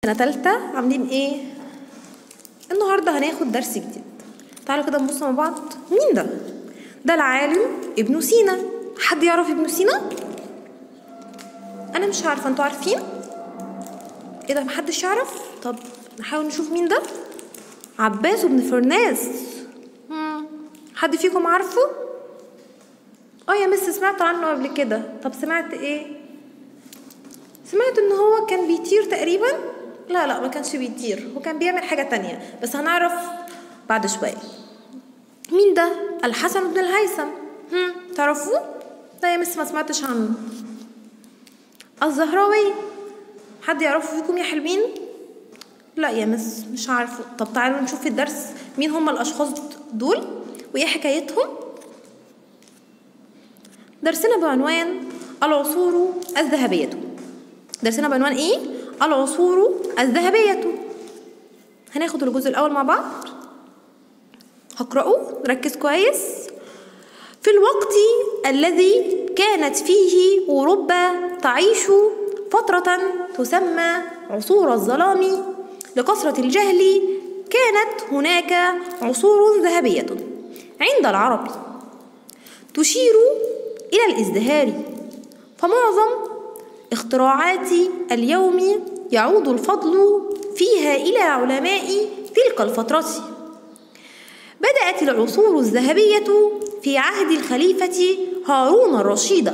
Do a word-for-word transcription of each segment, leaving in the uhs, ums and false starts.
سنة تالتة عاملين ايه؟ النهاردة هناخد درس جديد. تعالوا كده نبص مع بعض. مين ده؟ ده العالم ابن سينا. حد يعرف ابن سينا؟ انا مش عارفة، انتوا عارفين؟ ايه ده محدش يعرف؟ طب نحاول نشوف مين ده. عباس بن فرناس. مم. حد فيكم عارفه؟ اه يا مس سمعت عنه قبل كده. طب سمعت ايه؟ سمعت ان هو كان بيطير تقريبا. لا لا ما كانش بيطير، هو كان بيعمل حاجة تانية بس هنعرف بعد شوية. مين ده؟ الحسن بن الهيثم. هم تعرفوه؟ لا يا مس ما سمعتش عنه. الزهراوي. حد يعرفه فيكم يا حلوين؟ لا يا مس مش عارفه. طب تعالوا نشوف في الدرس مين هم الاشخاص دول وايه حكايتهم. درسنا بعنوان العصور الذهبية. درسنا بعنوان ايه؟ العصور الذهبية. هناخد الجزء الاول مع بعض. هقرأه ركز كويس. في الوقت الذي كانت فيه أوروبا تعيش فترة تسمى عصور الظلام لكثرة الجهل، كانت هناك عصور ذهبية عند العرب تشير إلى الازدهار، فمعظم اختراعات اليوم يعود الفضل فيها إلى علماء تلك الفترة. بدأت العصور الذهبية في عهد الخليفة هارون الرشيد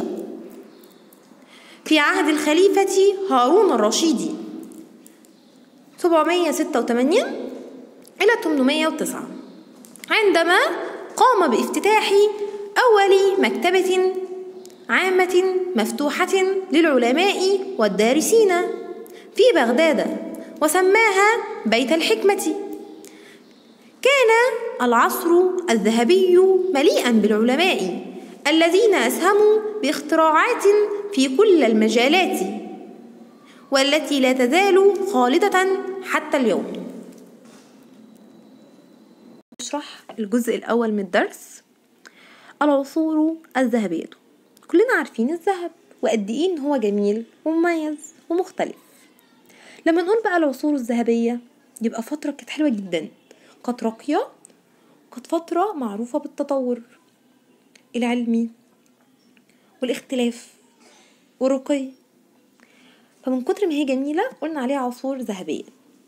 في عهد الخليفة هارون الرشيد سبعمائة وستة وثمانين إلى ثمانمائة وتسعة، عندما قام بافتتاح أول مكتبة عامة مفتوحة للعلماء والدارسين في بغداد وسماها بيت الحكمة. كان العصر الذهبي مليئا بالعلماء الذين أسهموا باختراعات في كل المجالات والتي لا تزال خالدة حتى اليوم. نشرح الجزء الأول من الدرس. العصور الذهبية. كلنا عارفين الذهب وقد إيه إن هو جميل ومميز ومختلف. لما نقول بقى العصور الذهبية يبقى فترة كانت حلوة جدا، كانت راقية، كانت فترة معروفة بالتطور العلمي والاختلاف والرقي، فمن كتر ما هي جميلة قلنا عليها عصور ذهبية.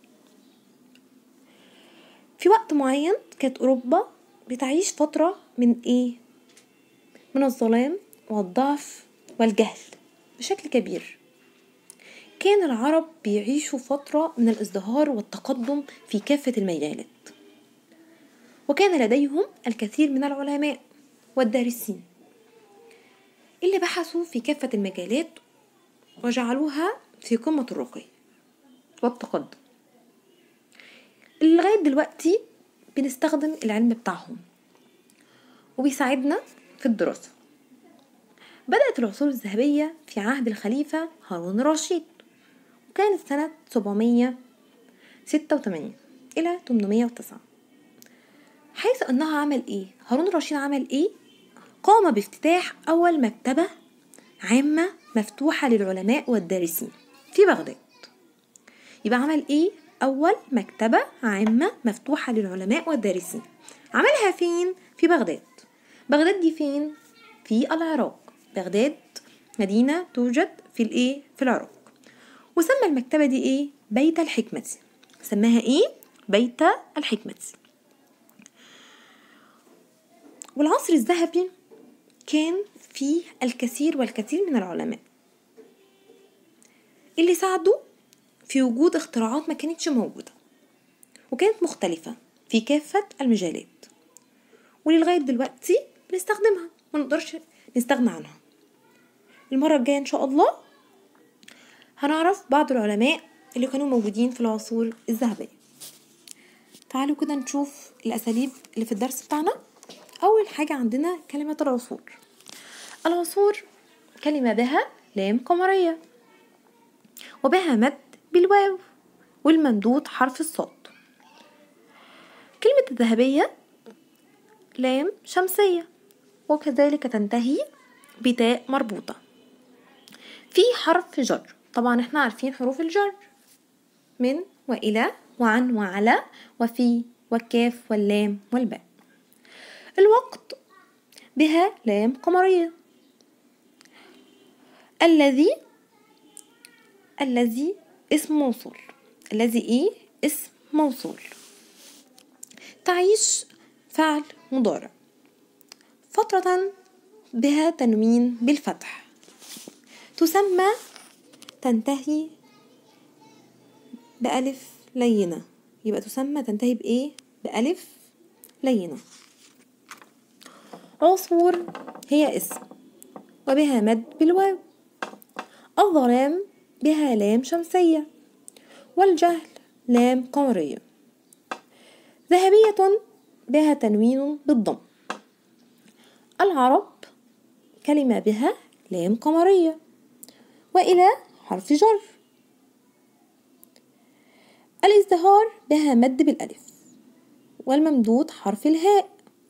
في وقت معين كانت أوروبا بتعيش فترة من إيه؟ من الظلام والضعف والجهل بشكل كبير. كان العرب بيعيشوا فترة من الازدهار والتقدم في كافة المجالات، وكان لديهم الكثير من العلماء والدارسين اللي بحثوا في كافة المجالات وجعلوها في قمة الرقي والتقدم. لغاية دلوقتي بنستخدم العلم بتاعهم وبيساعدنا في الدراسة. بدأت العصور الذهبية في عهد الخليفة هارون الرشيد، وكانت سنة سبعمائة وستة وثمانين إلى ثمانمائة وتسعة، حيث أنها عمل إيه؟ هارون الرشيد عمل إيه؟ قام بافتتاح أول مكتبة عامة مفتوحة للعلماء والدارسين في بغداد. يبقى عمل إيه؟ أول مكتبة عامة مفتوحة للعلماء والدارسين. عملها فين؟ في بغداد. بغداد دي فين؟ في العراق. بغداد مدينة توجد في الإيه؟ في العراق. وسمى المكتبة دي إيه؟ بيت الحكمة. سماها إيه؟ بيت الحكمة. والعصر الذهبي كان فيه الكثير والكثير من العلماء اللي ساعدوا في وجود اختراعات ما كانتش موجودة وكانت مختلفة في كافة المجالات، ولغاية دلوقتي بنستخدمها ما نقدرش نستغنى عنها. المرة الجاية إن شاء الله هنعرف بعض العلماء اللي كانوا موجودين في العصور الذهبية. تعالوا كده نشوف الأساليب اللي في الدرس بتاعنا. أول حاجة عندنا كلمة العصور. العصور كلمة بها لام قمرية وبها مد بالواو والممدود حرف الصاد. كلمة الذهبية لام شمسية وكذلك تنتهي بتاء مربوطة. في حرف جر، طبعا احنا عارفين حروف الجر من وإلى وعن وعلى وفي والكاف واللام والباء. الوقت بها لام قمرية. الذي الذي اسم موصول. الذي ايه اسم موصول. تعيش فعل مضارع. فترة بها تنوين بالفتح. تسمى تنتهي بألف لينة، يبقى تسمى تنتهي بإيه؟ بألف لينة. عصفور هي اسم وبها مد بالواو. الظلام بها لام شمسية والجهل لام قمرية. ذهبية بها تنوين بالضم. العرب كلمة بها لام قمرية وإلى حرف جر. الازدهار بها مد بالألف والممدود حرف الهاء.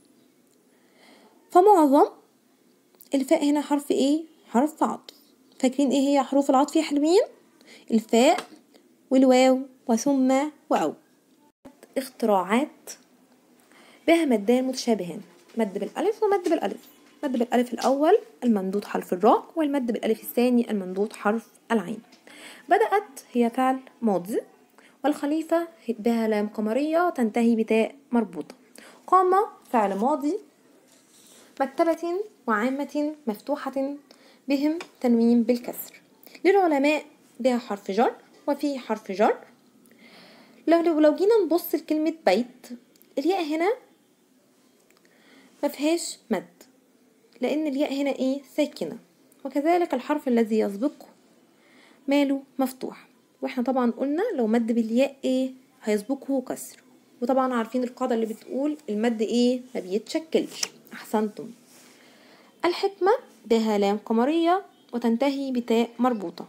فمعظم الفاء هنا حرف ايه؟ حرف عطف. فاكرين ايه هي حروف العطف يا حلوين؟ الفاء والواو وثم وأو. اختراعات بها مدان متشابهان، مد بالألف ومد بالألف. مد بالألف الأول الممدود حرف الراء، والمد بالألف الثاني الممدود حرف العين. بدأت هي فعل ماضي، والخليفة بها لام قمرية تنتهي بتاء مربوطة. قام فعل ماضي. مكتبة وعامة مفتوحة بهم تنوين بالكسر. للعلماء بها حرف جر وفي حرف جر. لو لو جينا نبص لكلمة بيت، الياء هنا مفيهاش مد لأن الياء هنا ايه؟ ساكنة، وكذلك الحرف الذي يسبقه ماله مفتوح. واحنا طبعا قلنا لو مد بالياء ايه؟ هيسبقه كسر، وطبعا عارفين القاعدة اللي بتقول المد ايه؟ ما بيتشكلش. احسنتم. الحكمة بها لام قمرية وتنتهي بتاء مربوطة.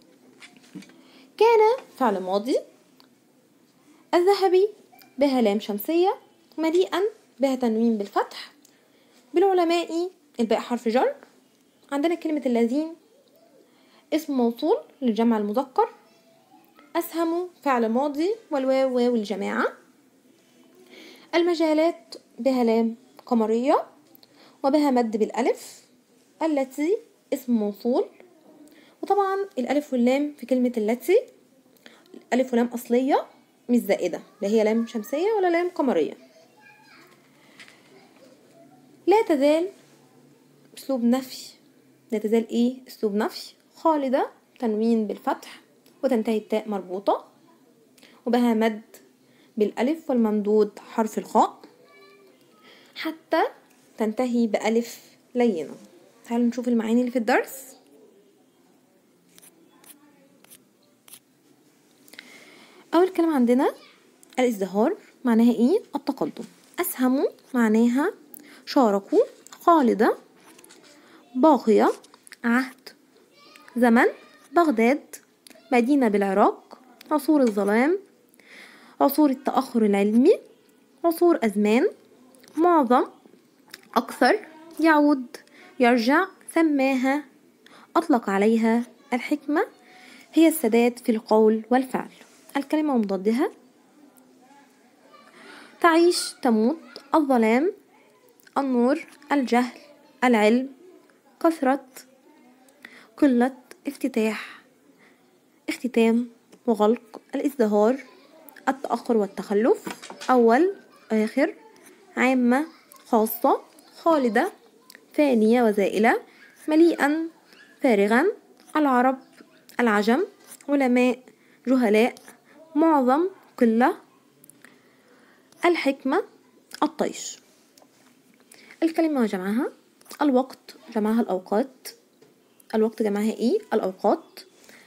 كان فعل ماضي. الذهبي بها لام شمسية مليئا بها تنوين بالفتح. بالعلماء الباء حرف جر. عندنا كلمة الذين اسم موصول للجمع المذكر. أسهم فعل ماضي والواو واو الجماعة. المجالات بها لام قمرية وبها مد بالألف. التي اسم موصول، وطبعا الألف واللام في كلمة التي ألف ولام أصلية مش زائدة، لا هي لام شمسية ولا لام قمرية. لا تزال أسلوب نفي. لا تزال إيه؟ أسلوب نفي. خالدة تنوين بالفتح وتنتهي بتاء مربوطة وبها مد بالألف والممدود حرف الخاء. حتى تنتهي بألف لينة. تعالوا نشوف المعاني اللي في الدرس. أول كلمة عندنا الازدهار، معناها إيه؟ التقدم. أسهموا معناها شاركوا. خالدة باقية. عهد زمن. بغداد مدينة بالعراق. عصور الظلام. عصور التأخر العلمي. عصور أزمان. معظم. أكثر. يعود. يرجع. سماها. أطلق عليها. الحكمة هي السداد في القول والفعل. الكلمة ومضادها. تعيش تموت. الظلام. النور. الجهل. العلم. كثرة. قلة. افتتاح. اختتام وغلق. الازدهار. التأخر والتخلف. أول آخر. عامة خاصة. خالدة فانية وزائلة. مليئا فارغا. العرب. العجم. علماء. جهلاء. معظم. قلة. الحكمة. الطيش. الكلمة وجمعها. الوقت جمعها الأوقات. الوقت جمعها ايه؟ الأوقات.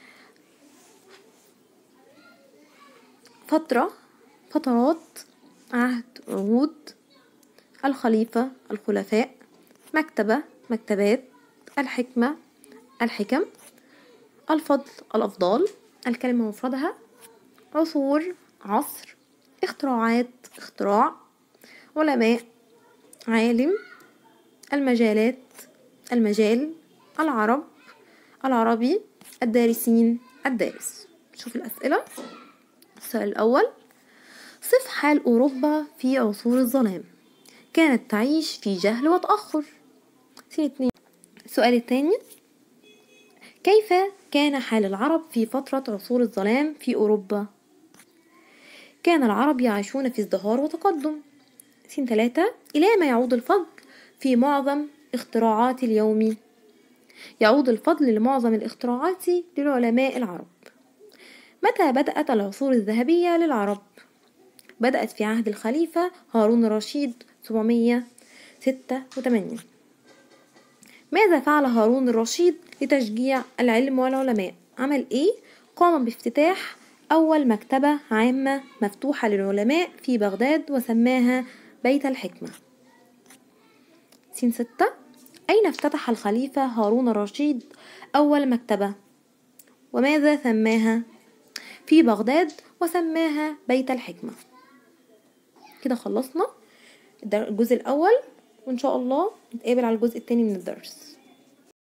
فترة. فترات. عهد. عهود. الخليفة. الخلفاء. مكتبة. مكتبات. الحكمة. الحكم. الفضل. الأفضال. الكلمة مفردها. عصور. عصر. اختراعات. اختراع. علماء. عالم. المجالات. المجال. العرب. العربي. الدارسين. الدارس. شوف الأسئلة. السؤال الأول: صف حال أوروبا في عصور الظلام. كانت تعيش في جهل وتأخر. سين اتنين. السؤال الثاني: كيف كان حال العرب في فترة عصور الظلام في أوروبا؟ كان العرب يعيشون في ازدهار وتقدم. سين ثلاثة. إلى ما يعود الفضل في معظم اختراعات اليوم؟ يعود الفضل لمعظم الاختراعات للعلماء العرب. متى بدأت العصور الذهبية للعرب؟ بدأت في عهد الخليفة هارون الرشيد سبعمية ستة وثمانين. ماذا فعل هارون الرشيد لتشجيع العلم والعلماء؟ عمل ايه؟ قام بافتتاح أول مكتبة عامة مفتوحة للعلماء في بغداد وسماها بيت الحكمة. سين ستة. أين افتتح الخليفة هارون الرشيد أول مكتبة؟ وماذا سماها؟ في بغداد وسماها بيت الحكمة. كده خلصنا الجزء الأول، وإن شاء الله نتقابل على الجزء الثاني من الدرس.